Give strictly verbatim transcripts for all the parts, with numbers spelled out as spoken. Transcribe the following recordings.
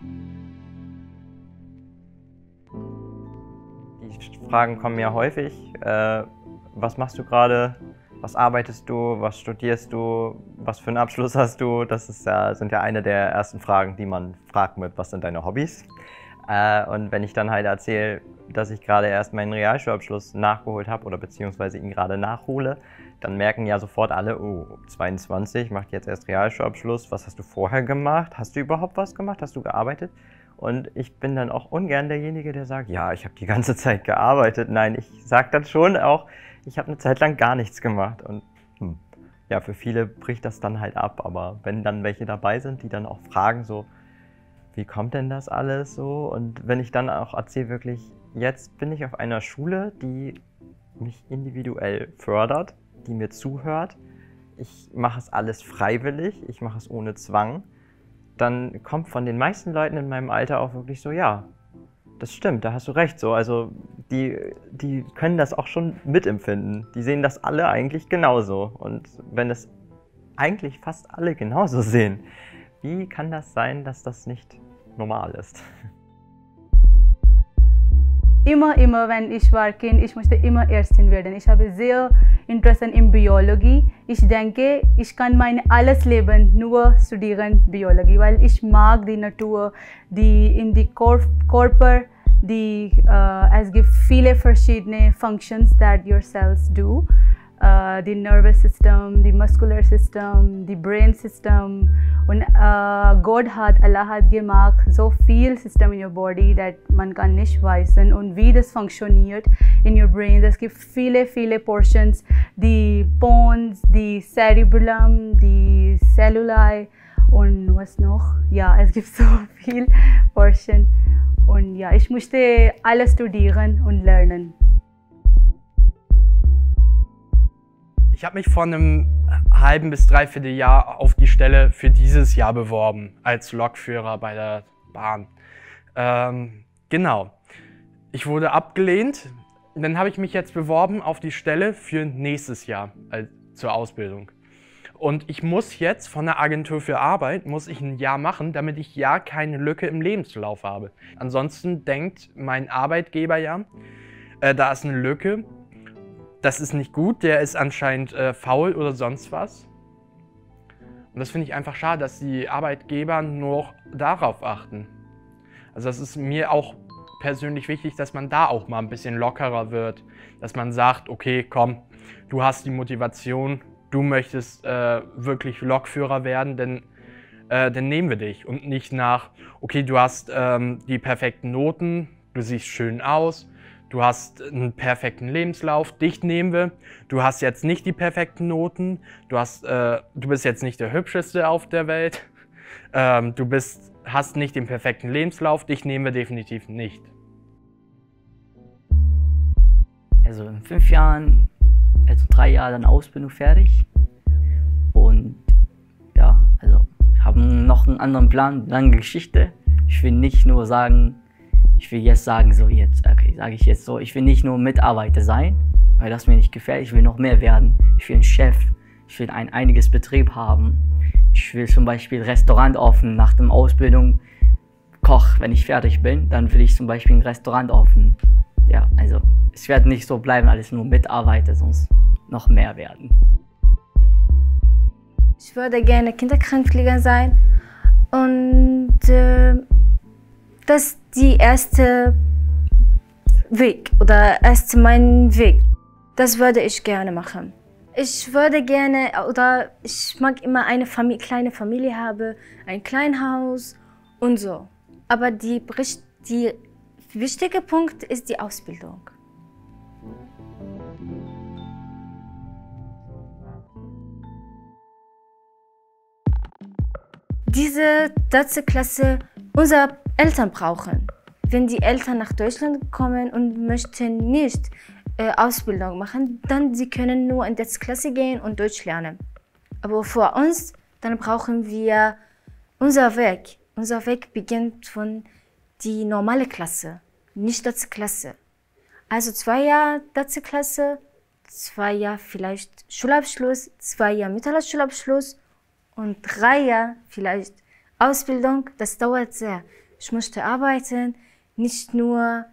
Die Fragen kommen ja häufig. Äh, was machst du gerade? Was arbeitest du? Was studierst du? Was für einen Abschluss hast du? Das ist ja, sind ja eine der ersten Fragen, die man fragt mit, was sind deine Hobbys? Äh, und wenn ich dann halt erzähle, dass ich gerade erst meinen Realschulabschluss nachgeholt habe oder beziehungsweise ihn gerade nachhole, dann merken ja sofort alle, oh, zweiundzwanzig, macht jetzt erst Realschulabschluss, was hast du vorher gemacht? Hast du überhaupt was gemacht? Hast du gearbeitet? Und ich bin dann auch ungern derjenige, der sagt, ja, ich habe die ganze Zeit gearbeitet. Nein, ich sage dann schon auch, ich habe eine Zeit lang gar nichts gemacht. Und hm, ja, für viele bricht das dann halt ab. Aber wenn dann welche dabei sind, die dann auch fragen so, wie kommt denn das alles so? Und wenn ich dann auch erzähle wirklich, jetzt bin ich auf einer Schule, die mich individuell fördert, die mir zuhört. Ich mache es alles freiwillig, ich mache es ohne Zwang. Dann kommt von den meisten Leuten in meinem Alter auch wirklich so, ja, das stimmt, da hast du recht. So. Also die, die können das auch schon mitempfinden. Die sehen das alle eigentlich genauso. Und wenn es eigentlich fast alle genauso sehen, wie kann das sein, dass das nicht normal ist? Immer, immer, wenn ich war Kind, ich möchte immer Ärztin werden. Ich habe sehr Interesse in Biologie. Ich denke, ich kann mein alles Leben nur studieren Biologie, weil ich mag die Natur, die in die Körper, die uh, es gibt viele verschiedene Functions that your cells do. Uh, the nervous system, the muscular system, the brain system. Und uh, Gott hat, Allah hat gemacht so viel System in your body, that man kann nicht wissen und wie das funktioniert in your brain. Es gibt viele, viele Portions, die Bones, die Cerebellum, die Celluli und was noch? Ja, es gibt so viel Portion. Und ja, ich musste alles studieren und lernen. Ich habe mich vor einem halben bis dreiviertel Jahr auf die Stelle für dieses Jahr beworben, als Lokführer bei der Bahn. Ähm, genau. Ich wurde abgelehnt. Dann habe ich mich jetzt beworben auf die Stelle für nächstes Jahr also zur Ausbildung. Und ich muss jetzt von der Agentur für Arbeit, muss ich ein Jahr machen, damit ich ja keine Lücke im Lebenslauf habe. Ansonsten denkt mein Arbeitgeber ja, äh, da ist eine Lücke. Das ist nicht gut, der ist anscheinend äh, faul oder sonst was. Und das finde ich einfach schade, dass die Arbeitgeber nur darauf achten. Also das ist mir auch persönlich wichtig, dass man da auch mal ein bisschen lockerer wird. Dass man sagt, okay, komm, du hast die Motivation, du möchtest äh, wirklich Lokführer werden, denn äh, dann nehmen wir dich. Und nicht nach, okay, du hast ähm, die perfekten Noten, du siehst schön aus, du hast einen perfekten Lebenslauf, dich nehmen wir. Du hast jetzt nicht die perfekten Noten, du, hast, äh, du bist jetzt nicht der Hübscheste auf der Welt, ähm, du bist, hast nicht den perfekten Lebenslauf, dich nehmen wir definitiv nicht. Also in fünf Jahren, also drei Jahre dann Ausbildung fertig. Und ja, also ich habe noch einen anderen Plan, lange Geschichte. Ich will nicht nur sagen, Ich will jetzt sagen, so jetzt, okay, sage ich jetzt so, ich will nicht nur Mitarbeiter sein, weil das mir nicht gefällt, ich will noch mehr werden. Ich will ein Chef, ich will ein einiges Betrieb haben. Ich will zum Beispiel Restaurant offen nach der Ausbildung, Koch, wenn ich fertig bin, dann will ich zum Beispiel ein Restaurant offen. Ja, also es wird nicht so bleiben, alles nur Mitarbeiter, sonst noch mehr werden. Ich würde gerne Kinderkrankenpfleger sein und äh, das ist die erste Weg oder erst mein Weg. Das würde ich gerne machen. Ich würde gerne oder ich mag immer eine Familie, kleine Familie haben, ein kleines Haus und so. Aber die, die wichtige Punkt ist die Ausbildung. Diese dritte Klasse unsere Eltern brauchen. Wenn die Eltern nach Deutschland kommen und möchten nicht äh, Ausbildung machen, dann sie können nur in die Klasse gehen und Deutsch lernen. Aber für uns, dann brauchen wir unser Weg. Unser Weg beginnt von die normale Klasse, nicht dritte Klasse. Also zwei Jahre dritte Klasse, zwei Jahre vielleicht Schulabschluss, zwei Jahre mittlerer Schulabschluss und drei Jahre vielleicht Ausbildung. Das dauert sehr. ich möchte arbeiten, nicht nur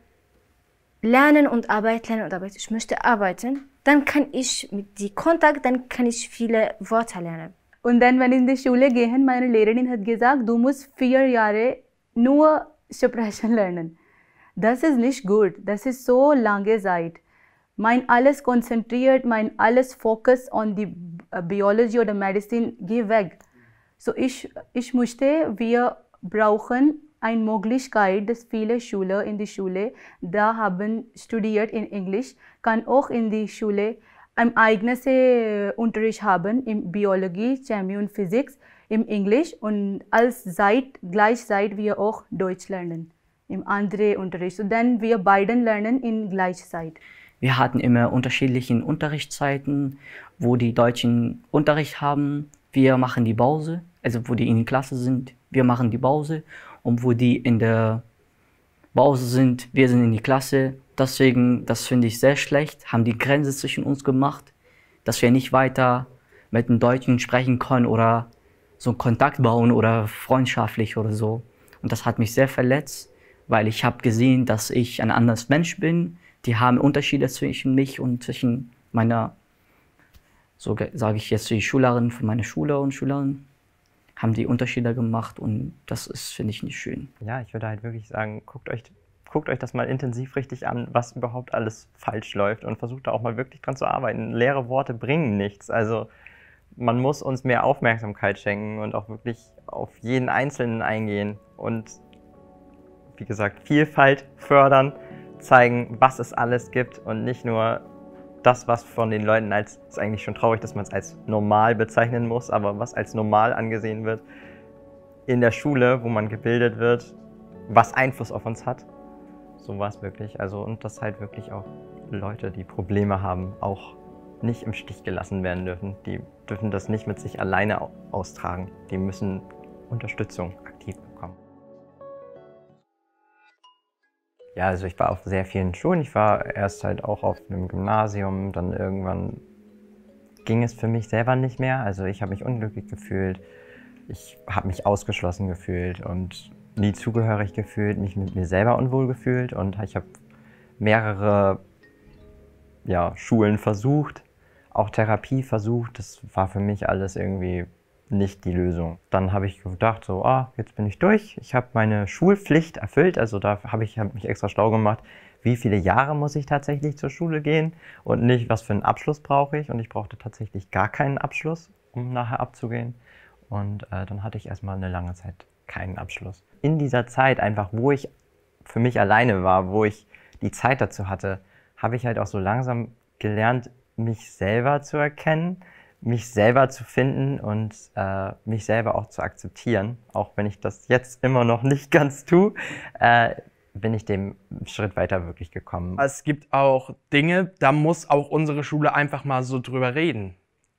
lernen und arbeiten, lernen und arbeiten. Ich möchte arbeiten. Dann kann ich mit die Kontakt, dann kann ich viele Worte lernen. Und dann, wenn ich in die Schule gehe, meine Lehrerin hat gesagt, du musst vier Jahre nur Sprechen lernen. Das ist nicht gut. Das ist so lange Zeit. Mein alles konzentriert, mein alles Fokus on die Biology oder Medicine geht weg. So ich, ich möchte, wir brauchen eine Möglichkeit, dass viele Schüler in die Schule da haben studiert in Englisch, kann auch in die Schule ein eigenes Unterricht haben in Biologie, Chemie und Physik im Englisch und als Zeit, gleichzeitig wir auch Deutsch lernen im anderen Unterricht. Und dann wir beiden lernen in Gleichzeit. Wir hatten immer unterschiedliche Unterrichtszeiten, wo die Deutschen Unterricht haben. Wir machen die Pause, also wo die in der Klasse sind, wir machen die Pause. Und wo die in der Pause sind, wir sind in die Klasse. Deswegen, das finde ich sehr schlecht, haben die Grenze zwischen uns gemacht, dass wir nicht weiter mit den Deutschen sprechen können oder so einen Kontakt bauen oder freundschaftlich oder so. Und das hat mich sehr verletzt, weil ich habe gesehen, dass ich ein anderes Mensch bin. Die haben Unterschiede zwischen mich und zwischen meiner, so sage ich jetzt, die Schülerin von meiner Schule und Schülerin, haben die Unterschiede gemacht und das ist, finde ich, nicht schön. Ja, ich würde halt wirklich sagen, guckt euch, guckt euch das mal intensiv richtig an, was überhaupt alles falsch läuft und versucht da auch mal wirklich dran zu arbeiten. Leere Worte bringen nichts. Also man muss uns mehr Aufmerksamkeit schenken und auch wirklich auf jeden Einzelnen eingehen und wie gesagt, Vielfalt fördern, zeigen, was es alles gibt und nicht nur das, was von den Leuten als, ist eigentlich schon traurig, dass man es als normal bezeichnen muss, aber was als normal angesehen wird in der Schule, wo man gebildet wird, was Einfluss auf uns hat. So war es wirklich. Also, und dass halt wirklich auch Leute, die Probleme haben, auch nicht im Stich gelassen werden dürfen. Die dürfen das nicht mit sich alleine austragen. Die müssen Unterstützung aktiv bekommen. Ja, also ich war auf sehr vielen Schulen. Ich war erst halt auch auf einem Gymnasium, dann irgendwann ging es für mich selber nicht mehr. Also ich habe mich unglücklich gefühlt, ich habe mich ausgeschlossen gefühlt und nie zugehörig gefühlt, mich mit mir selber unwohl gefühlt und ich habe mehrere ja, Schulen versucht, auch Therapie versucht. Das war für mich alles irgendwie nicht die Lösung. Dann habe ich gedacht, so, ah, jetzt bin ich durch. Ich habe meine Schulpflicht erfüllt, also da habe ich hab mich extra schlau gemacht, wie viele Jahre muss ich tatsächlich zur Schule gehen und nicht, was für einen Abschluss brauche ich. Und ich brauchte tatsächlich gar keinen Abschluss, um nachher abzugehen. Und äh, dann hatte ich erstmal eine lange Zeit keinen Abschluss. In dieser Zeit einfach, wo ich für mich alleine war, wo ich die Zeit dazu hatte, habe ich halt auch so langsam gelernt, mich selber zu erkennen, mich selber zu finden und äh, mich selber auch zu akzeptieren. Auch wenn ich das jetzt immer noch nicht ganz tue, äh, bin ich dem Schritt weiter wirklich gekommen. Es gibt auch Dinge, da muss auch unsere Schule einfach mal so drüber reden.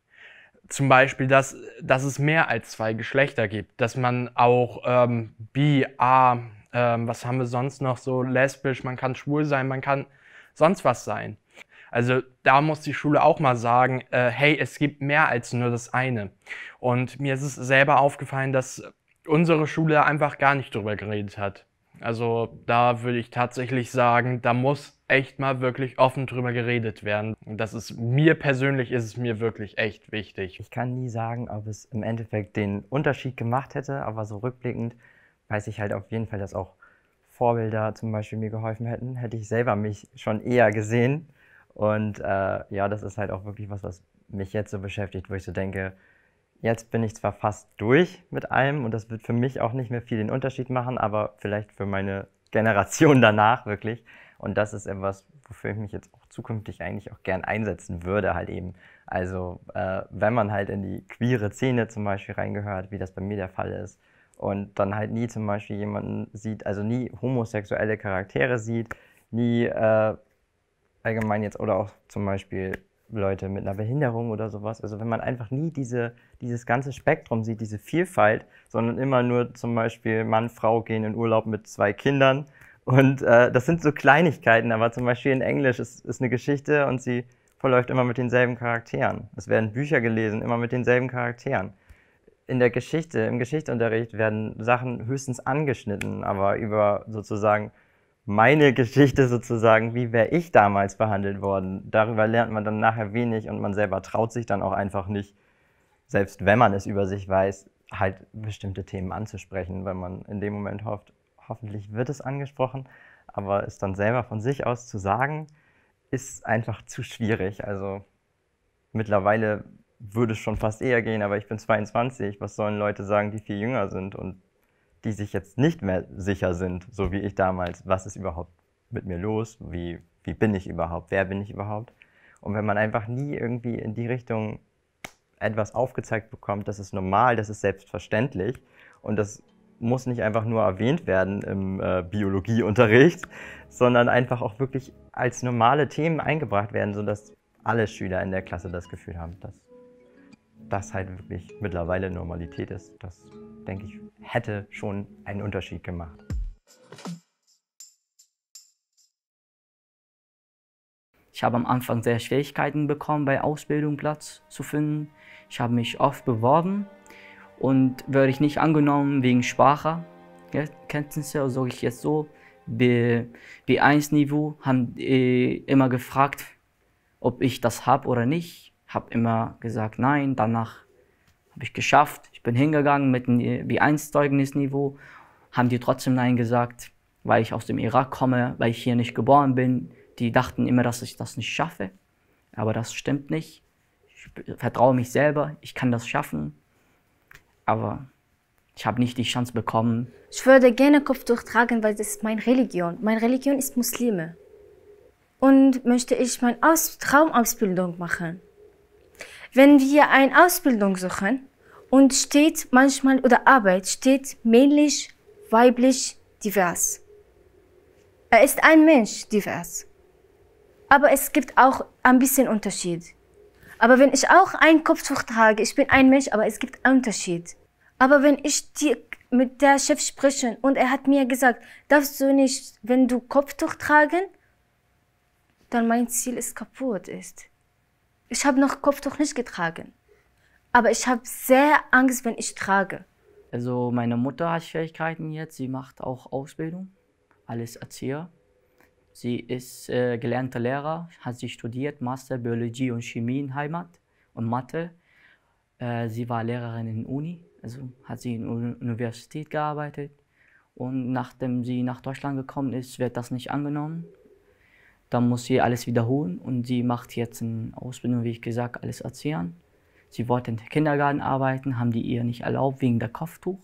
Zum Beispiel, dass, dass es mehr als zwei Geschlechter gibt, dass man auch ähm, bi, a, ähm, was haben wir sonst noch so, lesbisch, man kann schwul sein, man kann sonst was sein. Also da muss die Schule auch mal sagen, äh, hey, es gibt mehr als nur das eine. Und mir ist es selber aufgefallen, dass unsere Schule einfach gar nicht drüber geredet hat. Also da würde ich tatsächlich sagen, da muss echt mal wirklich offen drüber geredet werden. Und das ist mir persönlich, ist es mir wirklich echt wichtig. Ich kann nie sagen, ob es im Endeffekt den Unterschied gemacht hätte, aber so rückblickend weiß ich halt auf jeden Fall, dass auch Vorbilder zum Beispiel mir geholfen hätten. Hätte ich selber mich schon eher gesehen. Und äh, ja, das ist halt auch wirklich was, was mich jetzt so beschäftigt, wo ich so denke, jetzt bin ich zwar fast durch mit allem und das wird für mich auch nicht mehr viel den Unterschied machen, aber vielleicht für meine Generation danach wirklich. Und das ist etwas, wofür ich mich jetzt auch zukünftig eigentlich auch gern einsetzen würde halt eben. Also äh, wenn man halt in die queere Szene zum Beispiel reingehört, wie das bei mir der Fall ist, und dann halt nie zum Beispiel jemanden sieht, also nie homosexuelle Charaktere sieht, nie äh, allgemein jetzt oder auch zum Beispiel Leute mit einer Behinderung oder sowas. Also wenn man einfach nie diese, dieses ganze Spektrum sieht, diese Vielfalt, sondern immer nur zum Beispiel Mann, Frau gehen in Urlaub mit zwei Kindern. Und äh, das sind so Kleinigkeiten, aber zum Beispiel in Englisch ist, ist eine Geschichte und sie verläuft immer mit denselben Charakteren. Es werden Bücher gelesen, immer mit denselben Charakteren. in der Geschichte, im Geschichtsunterricht werden Sachen höchstens angeschnitten, aber über sozusagen meine Geschichte sozusagen, wie wäre ich damals behandelt worden, darüber lernt man dann nachher wenig und man selber traut sich dann auch einfach nicht, selbst wenn man es über sich weiß, halt bestimmte Themen anzusprechen, weil man in dem Moment hofft, hoffentlich wird es angesprochen, aber es dann selber von sich aus zu sagen, ist einfach zu schwierig. Also mittlerweile würde es schon fast eher gehen, aber ich bin zweiundzwanzig, was sollen Leute sagen, die viel jünger sind und die sich jetzt nicht mehr sicher sind, so wie ich damals, was ist überhaupt mit mir los, wie, wie bin ich überhaupt, wer bin ich überhaupt? Und wenn man einfach nie irgendwie in die Richtung etwas aufgezeigt bekommt, das ist normal, das ist selbstverständlich und das muss nicht einfach nur erwähnt werden im äh, Biologieunterricht, sondern einfach auch wirklich als normale Themen eingebracht werden, sodass alle Schüler in der Klasse das Gefühl haben, dass das halt wirklich mittlerweile Normalität ist. Das, denke ich, hätte schon einen Unterschied gemacht. Ich habe am Anfang sehr Schwierigkeiten bekommen, bei Ausbildung Platz zu finden. Ich habe mich oft beworben und werde ich nicht angenommen wegen Sprachkenntnisse, sage ich jetzt so. B eins Niveau haben äh, immer gefragt, ob ich das habe oder nicht. Habe immer gesagt nein, danach habe ich geschafft. Ich bin hingegangen mit einem B eins Zeugnisniveau, haben die trotzdem nein gesagt, weil ich aus dem Irak komme, weil ich hier nicht geboren bin. Die dachten immer, dass ich das nicht schaffe, aber das stimmt nicht. Ich vertraue mich selber, ich kann das schaffen, aber ich habe nicht die Chance bekommen. Ich würde gerne Kopftuch tragen, weil das ist meine Religion. Meine Religion ist Muslime. Und möchte ich meine Aus Traumausbildung machen. Wenn wir eine Ausbildung suchen und steht manchmal, oder Arbeit steht männlich, weiblich, divers. Er ist ein Mensch, divers. Aber es gibt auch ein bisschen Unterschied. Aber wenn ich auch ein Kopftuch trage, ich bin ein Mensch, aber es gibt einen Unterschied. Aber wenn ich die, mit der Chef spreche und er hat mir gesagt, darfst du nicht, wenn du Kopftuch tragen, dann mein Ziel ist kaputt ist. Ich habe noch Kopftuch nicht getragen, aber ich habe sehr Angst, wenn ich trage. Also meine Mutter hat Schwierigkeiten jetzt, sie macht auch Ausbildung, alles Erzieher. Sie ist äh, gelernte Lehrer, hat sie studiert, Master Biologie und Chemie in Heimat und Mathe. Äh, sie war Lehrerin in der Uni, also hat sie in der Universität gearbeitet. Und nachdem sie nach Deutschland gekommen ist, wird das nicht angenommen. Dann muss sie alles wiederholen und sie macht jetzt eine Ausbildung, wie ich gesagt, alles Erziehern. Sie wollte im Kindergarten arbeiten, haben die ihr nicht erlaubt wegen der Kopftuch.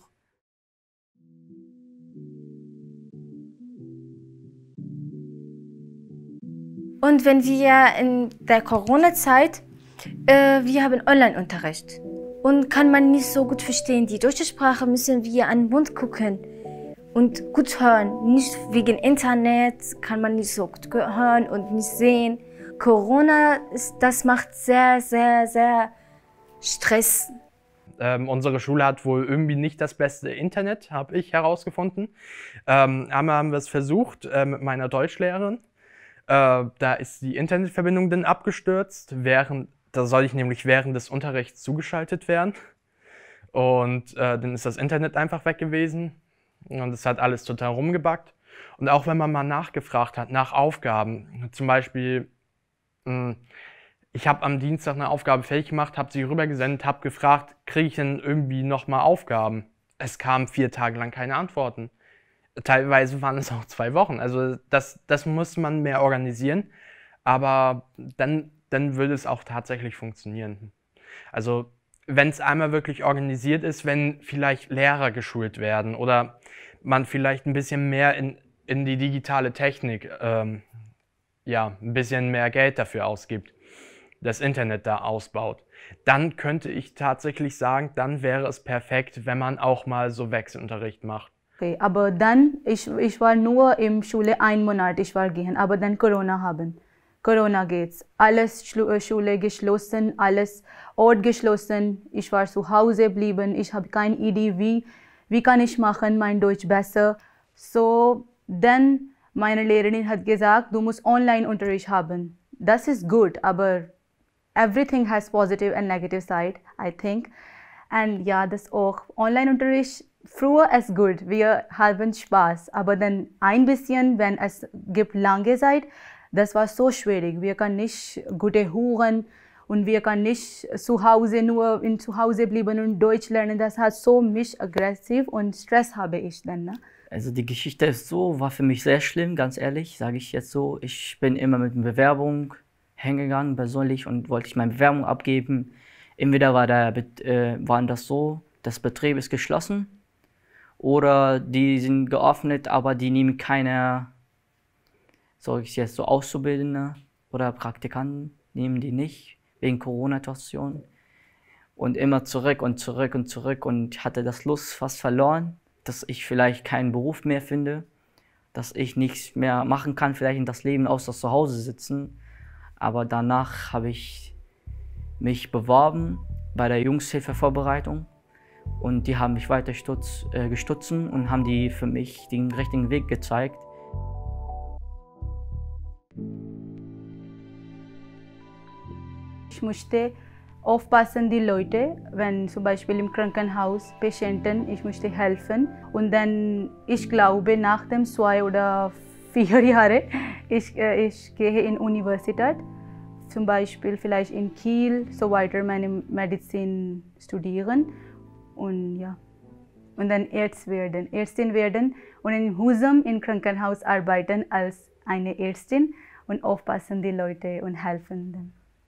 Und wenn wir in der Corona-Zeit, äh, wir haben Online-Unterricht und kann man nicht so gut verstehen. Die deutsche Sprache müssen wir an den Mund gucken und gut hören. Nicht wegen Internet kann man nicht so gut hören und nicht sehen. Corona, ist, das macht sehr, sehr, sehr Stress. Ähm, unsere Schule hat wohl irgendwie nicht das beste Internet, habe ich herausgefunden. Ähm, einmal haben wir es versucht äh, mit meiner Deutschlehrerin. Äh, da ist die Internetverbindung dann abgestürzt, während, da soll ich nämlich während des Unterrichts zugeschaltet werden. Und äh, dann ist das Internet einfach weg gewesen und es hat alles total rumgebackt. Und auch wenn man mal nachgefragt hat nach Aufgaben, zum Beispiel, mh, ich habe am Dienstag eine Aufgabe fertig gemacht, habe sie rübergesendet, habe gefragt, kriege ich denn irgendwie nochmal Aufgaben? Es kamen vier Tage lang keine Antworten. Teilweise waren es auch zwei Wochen. Also das, das muss man mehr organisieren, aber dann, dann würde es auch tatsächlich funktionieren. Also wenn es einmal wirklich organisiert ist, wenn vielleicht Lehrer geschult werden oder man vielleicht ein bisschen mehr in, in die digitale Technik, ähm, ja, ein bisschen mehr Geld dafür ausgibt, das Internet da ausbaut, dann könnte ich tatsächlich sagen, dann wäre es perfekt, wenn man auch mal so Wechselunterricht macht. Okay, aber dann, ich, ich war nur in Schule ein Monat, ich war gehen, aber dann Corona haben. Corona geht's. Alles Schule geschlossen, alles Ort geschlossen. Ich war zu Hause geblieben, ich habe keine Idee, wie, wie kann ich machen, mein Deutsch besser. So, dann meine Lehrerin hat gesagt, du musst Online-Unterricht haben. Das ist gut, aber everything has positive and negative side, I think. Und ja, das auch. Online-Unterricht, früher ist gut, wir haben Spaß. Aber dann ein bisschen, wenn es gibt lange Zeit, das war so schwierig. Wir können nicht gute hören und wir können nicht zu Hause nur in zu Hause bleiben und Deutsch lernen. Das hat so mich aggressiv und Stress habe ich dann. Ne? Also die Geschichte ist so, war für mich sehr schlimm, ganz ehrlich, sage ich jetzt so. Ich bin immer mit einer Bewerbung hingegangen, persönlich, und wollte ich meine Bewerbung abgeben. Entweder war der, äh, waren das so, das Betrieb ist geschlossen, oder die sind geöffnet, aber die nehmen keine, sage ich jetzt so, Auszubildende oder Praktikanten, nehmen die nicht, wegen Corona-Situation. Und immer zurück und zurück und zurück, und ich hatte das Lust fast verloren, dass ich vielleicht keinen Beruf mehr finde, dass ich nichts mehr machen kann, vielleicht in das Leben außer zu Hause sitzen. Aber danach habe ich mich beworben bei der Jungshilfevorbereitung, und die haben mich weiter stutz, äh, gestützt und haben die für mich den richtigen Weg gezeigt. Ich musste aufpassen, die Leute, wenn zum Beispiel im Krankenhaus Patienten, ich musste helfen. Und dann, ich glaube, nach dem zwei oder vier Jahren, ich, äh, ich gehe in Universität, zum Beispiel vielleicht in Kiel, so weiter meine Medizin studieren und ja. Und dann Arzt werden, Ärztin werden und in Husum im Krankenhaus arbeiten als eine Ärztin und aufpassen die Leute und helfen dann.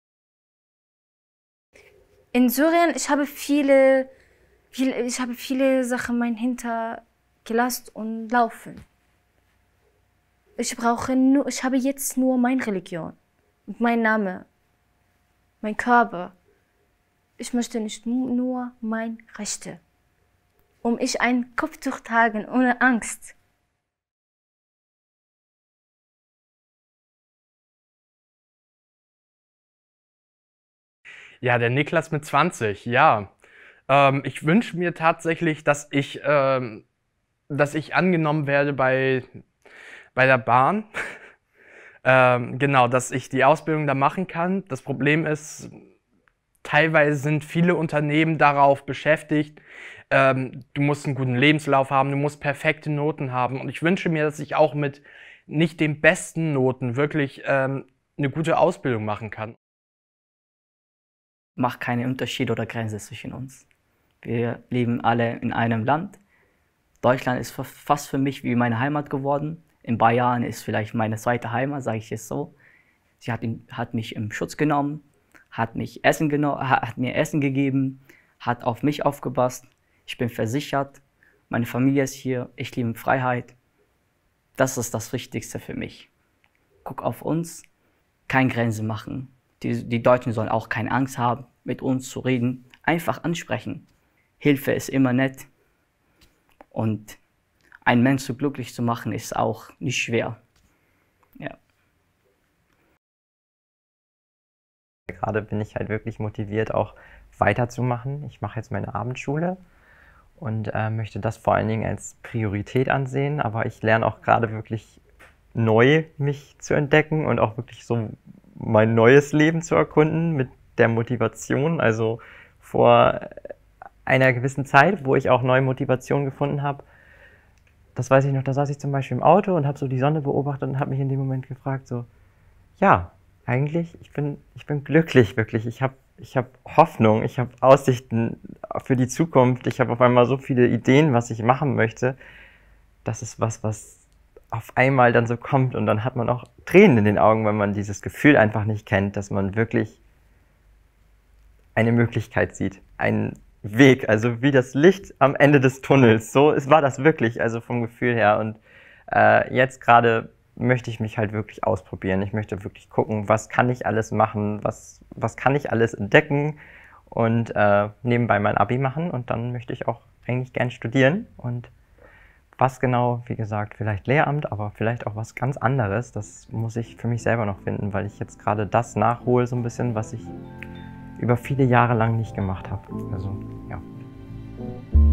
In Syrien, ich habe viele, viele, ich habe viele Sachen mein hinter gelassen und laufen. Ich brauche nur, ich habe jetzt nur meine Religion und mein Name, mein Körper. Ich möchte nicht nur mein Rechte, um ich ein Kopftuch tragen ohne Angst. Ja, der Niklas mit zwanzig, ja. Ähm, ich wünsche mir tatsächlich, dass ich, ähm, dass ich angenommen werde bei, bei der Bahn. ähm, genau, dass ich die Ausbildung da machen kann. Das Problem ist, teilweise sind viele Unternehmen darauf beschäftigt, ähm, du musst einen guten Lebenslauf haben, du musst perfekte Noten haben. Und ich wünsche mir, dass ich auch mit nicht den besten Noten wirklich ähm, eine gute Ausbildung machen kann. Macht keinen Unterschied oder Grenze zwischen uns. Wir leben alle in einem Land. Deutschland ist fast für mich wie meine Heimat geworden. In Bayern ist vielleicht meine zweite Heimat, sage ich jetzt so. Sie hat, ihn, hat mich im Schutz genommen, hat, mich Essen geno hat mir Essen gegeben, hat auf mich aufgepasst. Ich bin versichert, meine Familie ist hier, ich liebe Freiheit. Das ist das Wichtigste für mich. Guck auf uns, keine Grenze machen. Die, die Deutschen sollen auch keine Angst haben, mit uns zu reden. Einfach ansprechen. Hilfe ist immer nett. Und einen Menschen glücklich zu machen, ist auch nicht schwer. Ja. Gerade bin ich halt wirklich motiviert, auch weiterzumachen. Ich mache jetzt meine Abendschule und äh, möchte das vor allen Dingen als Priorität ansehen. Aber ich lerne auch gerade wirklich neu mich zu entdecken und auch wirklich so mein neues Leben zu erkunden mit der Motivation. Also vor einer gewissen Zeit, wo ich auch neue Motivation gefunden habe, das weiß ich noch, da saß ich zum Beispiel im Auto und habe so die Sonne beobachtet und habe mich in dem Moment gefragt, so, ja, eigentlich, ich bin, ich bin glücklich, wirklich. Ich habe ich hab Hoffnung, ich habe Aussichten für die Zukunft. Ich habe auf einmal so viele Ideen, was ich machen möchte. Das ist was, was auf einmal dann so kommt, und dann hat man auch Tränen in den Augen, weil man dieses Gefühl einfach nicht kennt, dass man wirklich eine Möglichkeit sieht, einen Weg, also wie das Licht am Ende des Tunnels. So es war das wirklich, also vom Gefühl her. Und äh, jetzt gerade möchte ich mich halt wirklich ausprobieren. Ich möchte wirklich gucken, was kann ich alles machen, was, was kann ich alles entdecken und äh, nebenbei mein Abi machen, und dann möchte ich auch eigentlich gern studieren. Und was genau, wie gesagt, vielleicht Lehramt, aber vielleicht auch was ganz anderes, das muss ich für mich selber noch finden, weil ich jetzt gerade das nachhole, so ein bisschen, was ich über viele Jahre lang nicht gemacht habe. Also, ja.